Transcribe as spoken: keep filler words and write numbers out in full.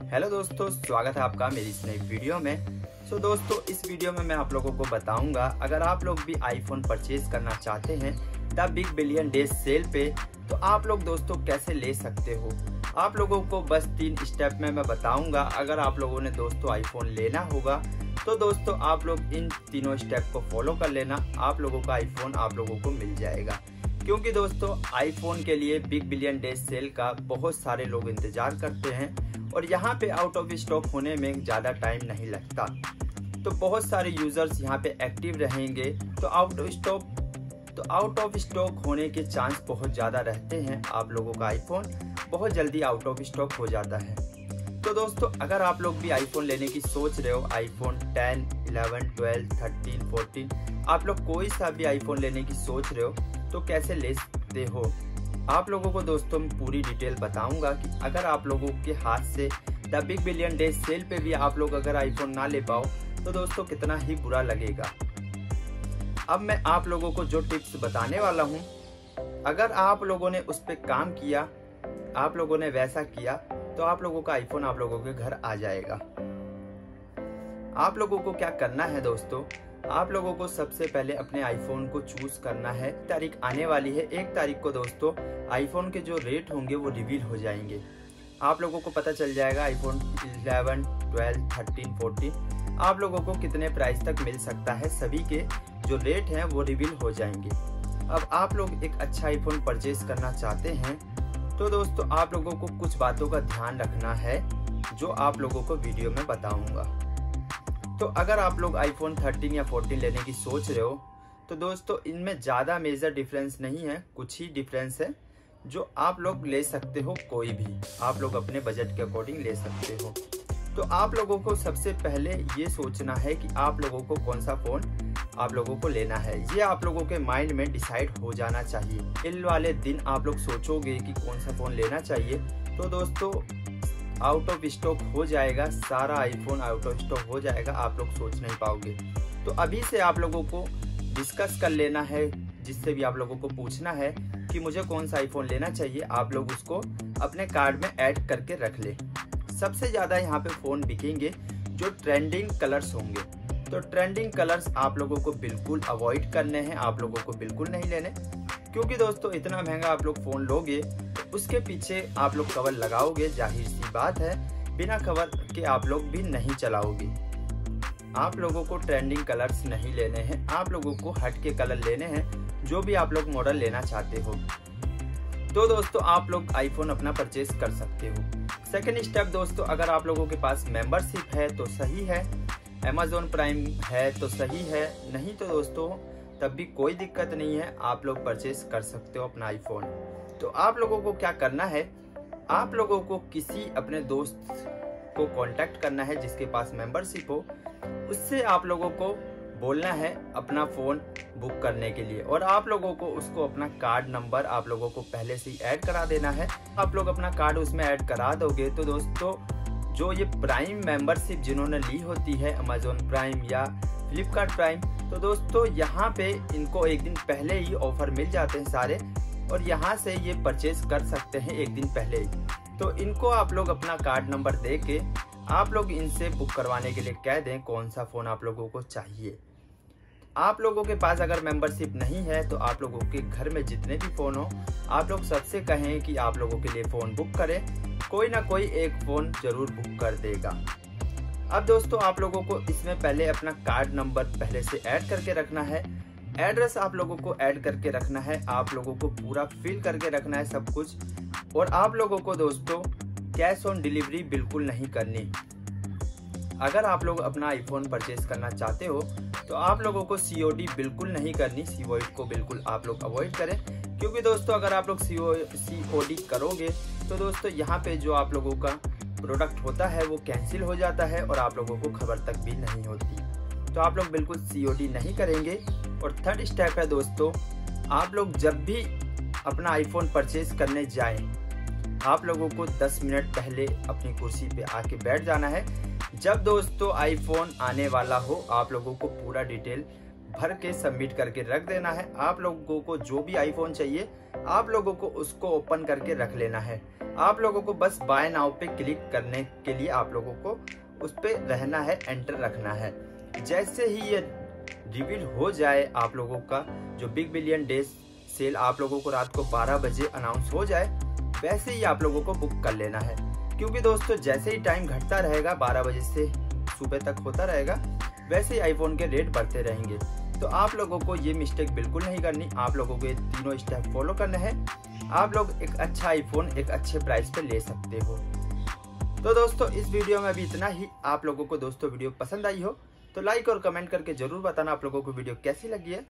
Hello दोस्तों, स्वागत है आपका मेरी इस नई वीडियो में। सो so, दोस्तों इस वीडियो में मैं आप लोगों को बताऊंगा, अगर आप लोग भी आईफोन परचेज करना चाहते हैं the big billion days sale पे, तो आप लोग दोस्तों कैसे ले सकते हो। आप लोगों को बस तीन स्टेप में मैं बताऊंगा। अगर आप लोगों ने दोस्तों आईफोन लेना होगा तो दोस्तों आप लोग इन तीनों स्टेप को फॉलो कर लेना, आप लोगों का आईफोन आप लोगों को मिल जाएगा। क्योंकि दोस्तों आईफोन के लिए बिग बिलियन डेज सेल का बहुत सारे लोग इंतजार करते हैं और यहाँ पे आउट ऑफ स्टॉक होने में ज़्यादा टाइम नहीं लगता, तो बहुत सारे यूजर्स यहाँ पे एक्टिव रहेंगे। तो आउट ऑफ स्टॉक तो आउट ऑफ स्टॉक होने के चांस बहुत ज़्यादा रहते हैं। आप लोगों का आईफोन बहुत जल्दी आउट ऑफ स्टॉक हो जाता है। तो दोस्तों अगर आप लोग भी आईफोन लेने की सोच रहे हो, iPhone ten, eleven, twelve, thirteen, fourteen, आप लोग कोई सा भी आईफोन लेने की सोच रहे हो तो कैसे ले सकते हो, आप लोगों को दोस्तों मैं पूरी डिटेल बताऊंगा कि अगर आप लोगों के हाथ से the big billion days sale पे भी आप लोग अगर आईफोन ना ले पाओ तो दोस्तों कितना ही बुरा लगेगा। अब मैं आप लोगों को जो टिप्स बताने वाला हूं, अगर आप लोगों ने उस पर काम किया, आप लोगों ने वैसा किया, तो आप लोगों का आईफोन आप लोगों के घर आ जाएगा। आप लोगों को क्या करना है दोस्तों, आप लोगों को सबसे पहले अपने आईफोन को चूज करना है। तारीख आने वाली है, एक तारीख को दोस्तों आईफोन के जो रेट होंगे वो रिवील हो जाएंगे। आप लोगों को पता चल जाएगा iPhone eleven, twelve, thirteen, fourteen आप लोगों को कितने प्राइस तक मिल सकता है। सभी के जो रेट हैं वो रिवील हो जाएंगे। अब आप लोग एक अच्छा आईफोन परचेज करना चाहते हैं तो दोस्तों आप लोगों को कुछ बातों का ध्यान रखना है जो आप लोगों को वीडियो में बताऊंगा। तो अगर आप लोग आईफोन थर्टीन या फोर्टीन लेने की सोच रहे हो तो दोस्तों इनमें ज़्यादा मेजर डिफरेंस नहीं है, कुछ ही डिफरेंस है जो आप लोग ले सकते हो। कोई भी आप लोग अपने बजट के अकॉर्डिंग ले सकते हो। तो आप लोगों को सबसे पहले ये सोचना है कि आप लोगों को कौन सा फ़ोन आप लोगों को लेना है। ये आप लोगों के माइंड में डिसाइड हो जाना चाहिए। इन वाले दिन आप लोग सोचोगे कि कौन सा फ़ोन लेना चाहिए तो दोस्तों आउट ऑफ स्टॉक हो जाएगा, सारा आईफोन आउट ऑफ स्टॉक हो जाएगा, आप लोग सोच नहीं पाओगे। तो अभी से आप लोगों को डिस्कस कर लेना है, जिससे भी आप लोगों को पूछना है कि मुझे कौन सा आईफोन लेना चाहिए, आप लोग उसको अपने कार्ड में ऐड करके रख ले। सबसे ज़्यादा यहाँ पे फ़ोन बिकेंगे जो ट्रेंडिंग कलर्स होंगे। तो ट्रेंडिंग कलर्स आप लोगों को बिल्कुल अवॉइड करने हैं, आप लोगों को बिल्कुल नहीं लेने, क्योंकि दोस्तों इतना महंगा आप लोग फ़ोन लोगे तो उसके पीछे आप लोग कवर लगाओगे, जाहिर सी बात है बिना कवर के आप लोग भी नहीं चलाओगे। आप लोगों को ट्रेंडिंग कलर्स नहीं लेने हैं, आप लोगों को हट के कलर लेने हैं जो भी आप लोग मॉडल लेना चाहते हो। तो दोस्तों आप लोग आईफोन अपना परचेज कर सकते हो। सेकेंड स्टेप दोस्तों, अगर आप लोगों के पास मेंबरशिप है तो सही है, अमेजोन प्राइम है तो सही है, नहीं तो दोस्तों तब भी कोई दिक्कत नहीं है, आप लोग परचेज कर सकते हो अपना आईफोन। तो आप लोगों को क्या करना है, आप लोगों को किसी अपने दोस्त को कांटेक्ट करना है जिसके पास मेंबरशिप हो, उससे आप लोगों को बोलना है अपना फ़ोन बुक करने के लिए, और आप लोगों को उसको अपना कार्ड नंबर आप लोगों को पहले से ही ऐड करा देना है। आप लोग अपना कार्ड उसमें ऐड करा दोगे तो दोस्तों जो ये प्राइम मेंबरशिप जिन्होंने ली होती है, अमेजोन प्राइम या फ्लिपकार्ट प्राइम, तो दोस्तों यहाँ पे इनको एक दिन पहले ही ऑफर मिल जाते हैं सारे, और यहाँ से ये परचेज कर सकते हैं एक दिन पहले ही। तो इनको आप लोग अपना कार्ड नंबर दे के आप लोग इनसे बुक करवाने के लिए कह दें कौन सा फ़ोन आप लोगों को चाहिए। आप लोगों के पास अगर मेंबरशिप नहीं है तो आप लोगों के घर में जितने भी फ़ोन हो, आप लोग सबसे कहें कि आप लोगों के लिए फ़ोन बुक करें, कोई ना कोई एक फ़ोन ज़रूर बुक कर देगा। अब दोस्तों आप लोगों को इसमें पहले अपना कार्ड नंबर पहले से ऐड करके रखना है, एड्रेस आप लोगों को ऐड करके रखना है, आप लोगों को पूरा फिल करके रखना है सब कुछ, और आप लोगों को दोस्तों कैश ऑन डिलीवरी बिल्कुल नहीं करनी। अगर आप लोग अपना आईफोन परचेज करना चाहते हो तो आप लोगों को सीओडी बिल्कुल नहीं करनी, सीओडी को बिल्कुल आप लोग अवॉइड करें, क्योंकि दोस्तों अगर आप लोग सीओडी करोगे तो दोस्तों यहाँ पे जो आप लोगों का प्रोडक्ट होता है वो कैंसिल हो जाता है और आप लोगों को खबर तक भी नहीं होती। तो आप लोग बिल्कुल सीओडी नहीं करेंगे। और थर्ड स्टेप है दोस्तों, आप लोग जब भी अपना आईफोन परचेज करने जाएं, आप लोगों को दस मिनट पहले अपनी कुर्सी पे आके बैठ जाना है। जब दोस्तों आईफोन आने वाला हो आप लोगों को पूरा डिटेल भर के सबमिट करके रख देना है। आप लोगों को जो भी आईफोन चाहिए आप लोगों को उसको ओपन करके रख लेना है। आप लोगों को बस बाय नाउ पे क्लिक करने के लिए आप लोगों को उस पे रहना है, एंटर रखना है। जैसे ही ये रिवील हो जाए आप लोगों का जो बिग बिलियन डेज सेल आप लोगों को रात को बारह बजे अनाउंस हो जाए, वैसे ही आप लोगों को बुक कर लेना है। क्योंकि दोस्तों जैसे ही टाइम घटता रहेगा, बारह बजे से सुबह तक होता रहेगा, वैसे ही आईफोन के रेट बढ़ते रहेंगे। तो आप लोगों को ये मिस्टेक बिल्कुल नहीं करनी। आप लोगों को ये तीनों स्टेप फॉलो करने हैं। आप लोग एक अच्छा आईफोन एक अच्छे प्राइस पे ले सकते हो। तो दोस्तों इस वीडियो में अभी इतना ही। आप लोगों को दोस्तों वीडियो पसंद आई हो तो लाइक और कमेंट करके जरूर बताना आप लोगों को वीडियो कैसी लगी है।